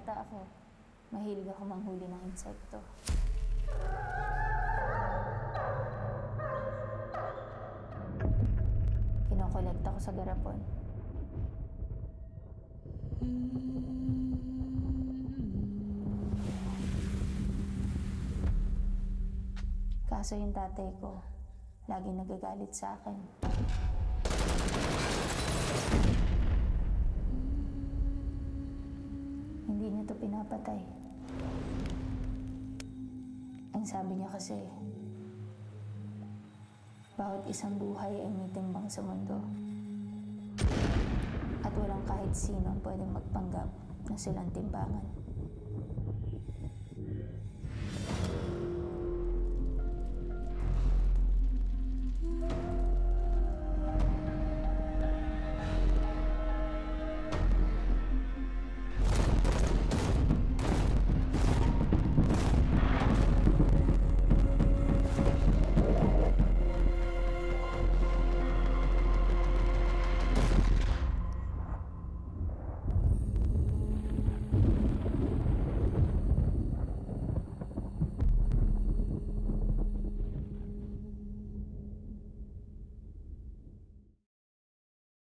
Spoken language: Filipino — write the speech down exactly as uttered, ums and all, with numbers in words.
bata ako, mahilig ako manghuli ng insekto. Kinokolekta ko sa garapon. Kaso yung tatay ko, laging nagagalit sa akin. Hindi niya to pinapatay. Ang sabi niya kasi, bawat isang buhay ay may timbang sa mundo. At walang kahit sino ang pwedeng magpanggap na silang timbangan.